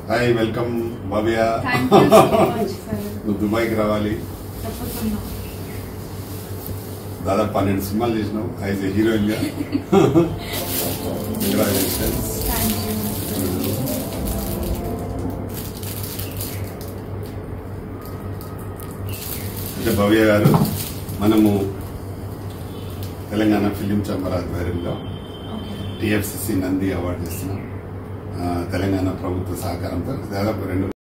Hi welcome భవ్య. నువ్వు దుబాయ్కి రావాలి. దాదాపు 12 సినిమాలు చేసినావు యాజ్ ఎ హీరోయిన్ గా. కంగ్రాచులేషన్స్. అంటే భవ్య గారు, మనము తెలంగాణ ఫిలిం ఛాంబర్ ఆధ్వర్యంలో TFCC నంది అవార్డు ఇస్తున్నాం. తెలంగాణ ప్రభుత్వ సహకారంతో దాదాపు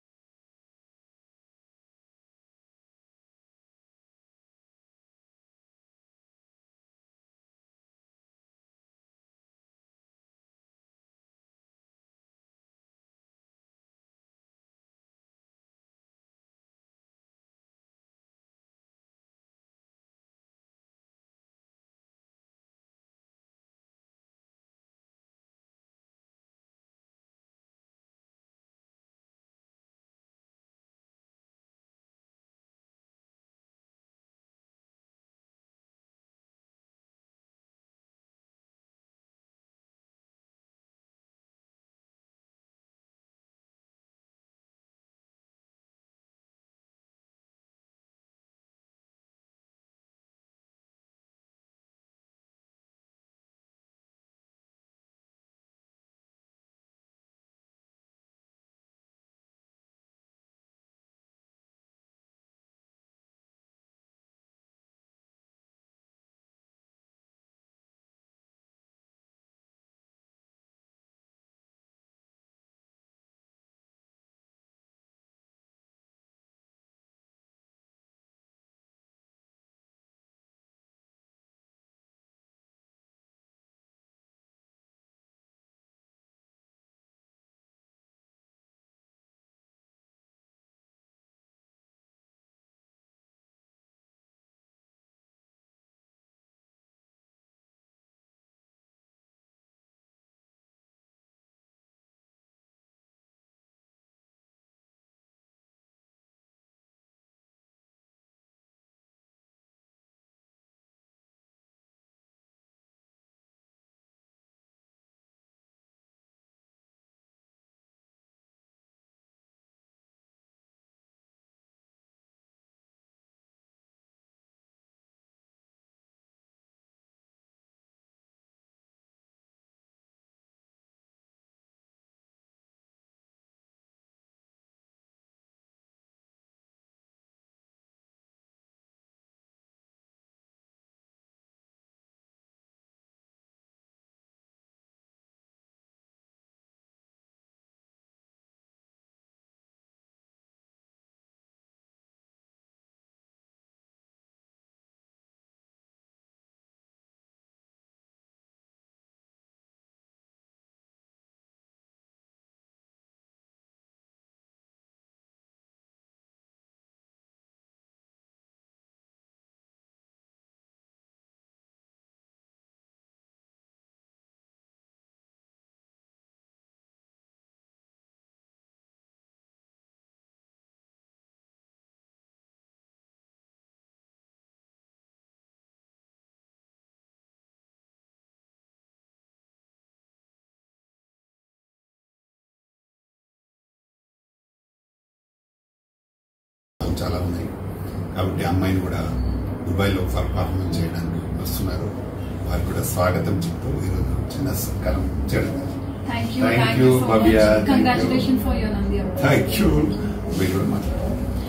2చాలా ఉన్నాయి కాబట్టి అమ్మాయిని కూడా దుబాయ్లో పర్ఫార్మెన్స్ చేయడానికి వస్తున్నారు. వారికి కూడా స్వాగతం చెప్తూ ఈరోజు చిన్న సత్కారం చేయడం. Thank you Bhavya. Congratulations for your Nandi Award. Thank you. మీరు కూడా మాట్లాడండి.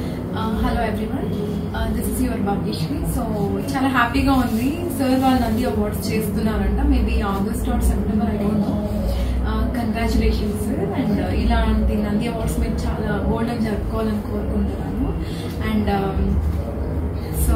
Hello everyone. This is your Bhagyashri. So చాలా హ్యాపీగా ఉంది. సార్ వాళ్ళు నంది అవార్డ్స్ చేస్తున్నారంట. Maybe August or September, I don't know. Congratulations sir. And ఇలాంటి నంది అవార్డ్స్ మీరు చాలా గోల్డెన్ జరుపుకోవాలని కోరుకుంటున్నాను. అండ్ సో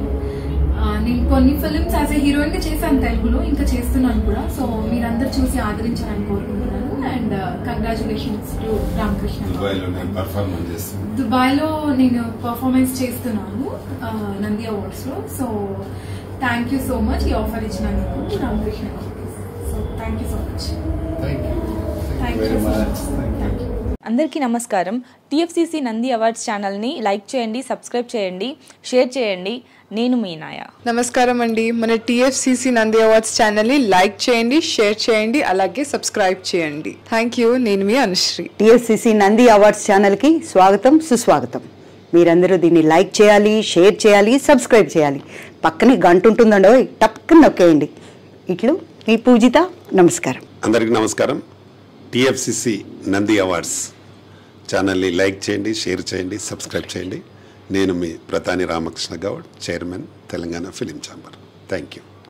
నేను కొన్ని ఫిలిమ్స్ యాజ్ ఎ హీరోయిన్ గా చేశాను తెలుగులో, ఇంకా చేస్తున్నాను కూడా. సో మీరందరూ చూసి ఆదరించాలని కోరుకుంటున్నాను. And congratulations to Ramakrishna. Dubai లో నేను పర్ఫార్మెన్స్ చేస్తున్నాను నంది అవార్డ్స్ లో. So thank you so much ఈ ఆఫర్ ఇచ్చినందుకు Ramakrishna. So thank you so much. Thank you very much. Thank you. అందరికీ నమస్కారం. TFCC నంది అవార్డ్స్ ఛానల్ని లైక్ చేయండి, సబ్స్క్రైబ్ చేయండి, షేర్ చేయండి. నేను మీ నాయ. నమస్కారం అండి. మన TFCC నంది అవార్డ్స్ ఛానల్ని లైక్ చేయండి, షేర్ చేయండి, అలాగే సబ్స్క్రైబ్ చేయండి. Thank you. నేను మీ అనుశ్రీ. TFCC నంది అవార్డ్స్ ఛానల్కి స్వాగతం, సుస్వాగతం. మీరందరూ దీన్ని లైక్ చేయాలి, షేర్ చేయాలి, సబ్స్క్రైబ్ చేయాలి. పక్కనే గంట ఉంటుందండో, టక్కున నొక్కేయండి. ఇట్లు మీ పూజిత. నమస్కారం. అందరికీ నమస్కారం. TFCC నంది అవార్డ్స్ ఛానల్ని లైక్ చేయండి, షేర్ చేయండి, సబ్స్క్రైబ్ చేయండి. నేను మీ Pratani Ramakrishna Goud, chairman, Telangana film chamber. Thank you.